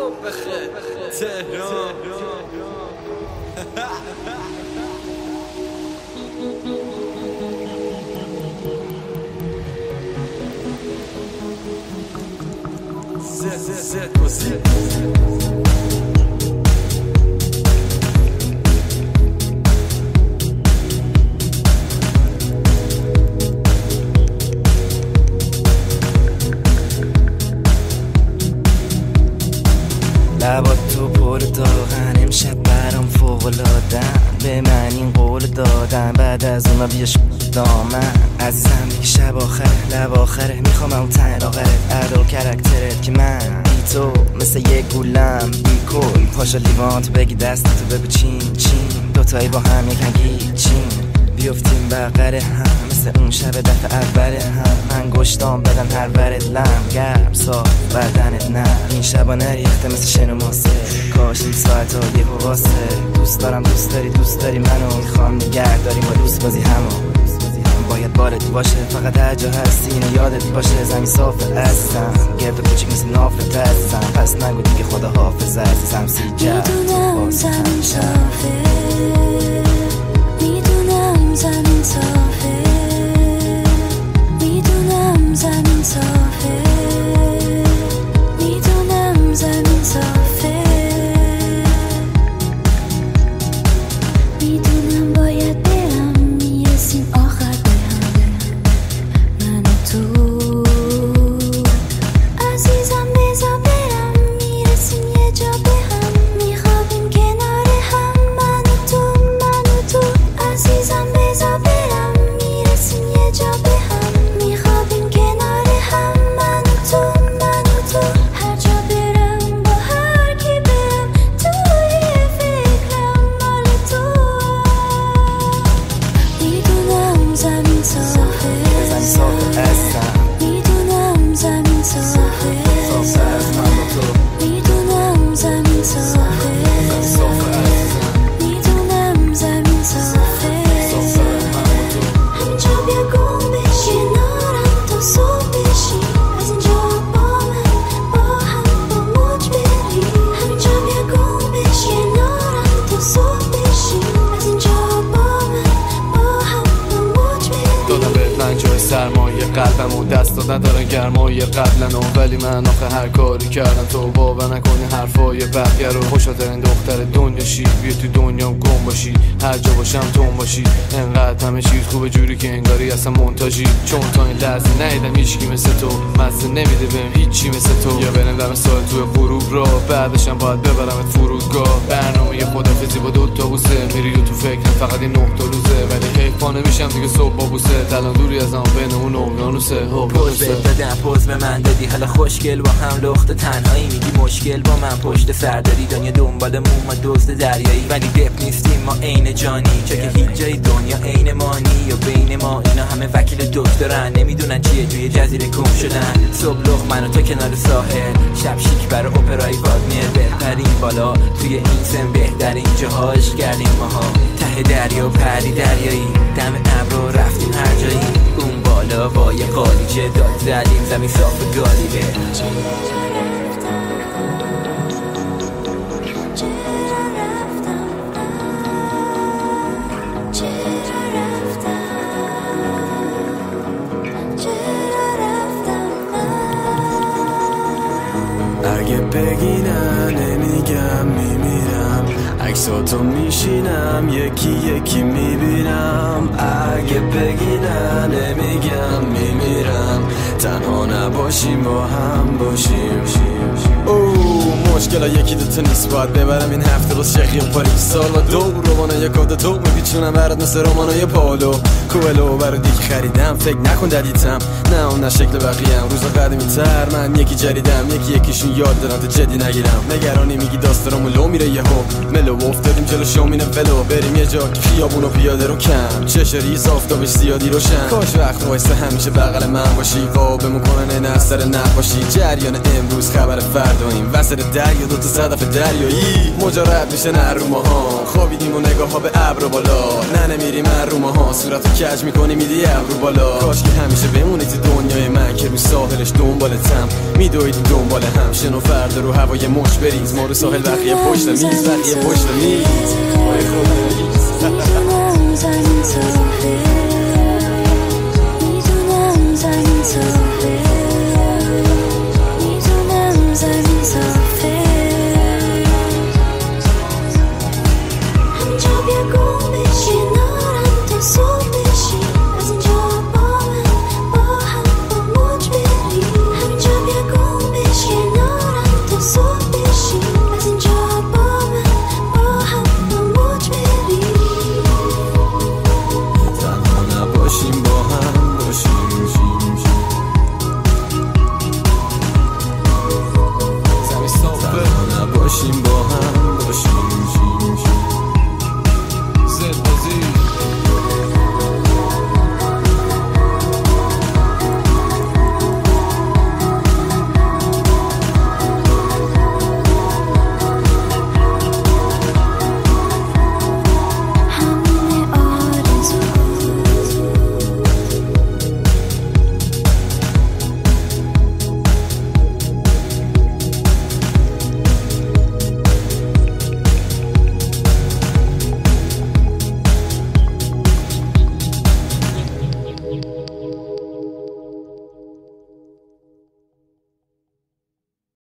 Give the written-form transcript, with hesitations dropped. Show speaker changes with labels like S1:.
S1: تهران
S2: لبات تو پر داغن امشب برام فوق‌العاده‌ام به من این قول دادن بعد از اونا بیاش دامن عزیزم دیگه شب آخره لب آخره میخوام اون تنراقت ادا و کرکترت که من بی تو مثل یه گولم بی کل پاشا لیوانت بگی دستتو بگو چین چین دوتایی با هم یکن گیچین بیفتیم بغره هم مثل اون شب دفعه اوله هم من گشتام بدن هر ورد لم گرم صاف بدنت نه این شبا نریخته مثل شن و ماسه کاش این ساعت ها یه واسه دوست دارم دوست داری منو میخوام نگه داریم با دوست بازی همو باید بالت باشه فقط هر جا هستی اینو یادت باشه زمین صافه عزیزم گرد و کوچیک مثل نافت عزیزم پس نگو دیگه خدا حافظ عزیزم سیجه
S3: میدونم زمین صافه میدونم زمین صافه میدونم زمین صافه میدونم زمین صافه میدونم باید برم میرسیم آخر به هم من و تو عزیزم بذار برم میرسیم یه جا به هم میخوابیم کنار هم من و تو عزیزم بذار برم میرسیم یه جا به هم میخوابیم کنار هم من و تو هر جا برم با هر کی برم توی فکرم مال تو میدونم زمین صافه میدونم زمین صافه میدونم زمین صافه میدونم زمین صافه همینجا بیا گم بشی کنارم تا صبح بشی از اینجا با من با هم با موج بری همینجا بیا گم بشی کنارم تا صبح بشی از اینجا با من با هم با موج بری
S1: دادم به من جای سرمایه قلبم و دست ندارن گرمای قبلن ولی من آخه هر کاری کردم تو باور نکنی حرفای بقیه رو خوشاترین دختر دنیا شی بیا تو دنیام گم باشی هر جا باشم تو باشی انقدر همه چیز خوبه جوری که انگاری اصلا مونتاژی چون تا این لحظه ندیدم هیچکی مثل تو مزه نمیده بهم هیچی مثل تو یا برم دم سال توی غروب را بعدشم باید ببرمت فرودگاه برنامه خدافظی با دوتا بوسه میری و تو فکرم فقط این 9 تا روزه ولی حیف پا نمیشم دیگه صبح با بوسه الان دوری از آن بین اون اقیانوسه
S2: پوز بدم پوز به من دادی حالا خوشگل با هم لخت تنهایی میگی مشکل با من پشت سر داری دنیا دنبال ما دزد دریایی ولی دپ نیستیم ما عین جانی چه که هیچ جای دنیا عین مانی و بین ما اینا همه وکیل دکترن نمیدونن چیه توی جزیره گم شدن صبح لخ من و تو کنار ساحل شب شیک برای اپرای وادمیر بهترین بالا توی این سن بهترین جاهاش کردیم ماها ته دریا پری دریایی دم ابر رفتیم هر جایی اون بالا با یه قالیچه داد زدیم زمین صاف گالیبه
S4: اگه بگی نه نمیگم میمیرم عکساتو میشینم یکی یکی میبینم اگه بگی نه نمیگم میمیرم تنها نباشیم با هم باشیم مشکل یکی دوتا نیست باید ببرم این هفته روز شقی و پاریس سال و دو روانه یک عاده تو میپیچونم برات مثل رومانای پالو کوهلو برای دیگه خریدم فکر نکن ددیتم نه اون نه شکل بقیه هم روز قدیمی تر من یکی جدیدم یکیشون یاد دارم تو جدی نگیرم نگرانی میگی داستانمون لو میره یهو ملو افتادیم جلو شومینه ولو بریم یه جا که خیابون و پیاده رو کم چشه ریز آفتابش زیادی روشن کاش وقت وایسه همیشه بغل من باشی قابمون کنن نه اثر نقاشی جریان امروز خبر فرداییم وسط دریا دوتا صدف دریایی مجرد میشه نرومه ها خوابیدیم و نگاه ها به ابر بالا نه نمیریم رومه ها صورتو کج میکنی میدی ابرو بالا کاش که همیشه بمونی تو دنیای من که رو ساحلش دنبالتم میدویدیم دنبال هم شنو فردا رو هوای مش بریز ما رو ساحل بقیه پشت میز بقیه پشت میز
S3: میدونم زمین ساحل میدونم زمین ساحل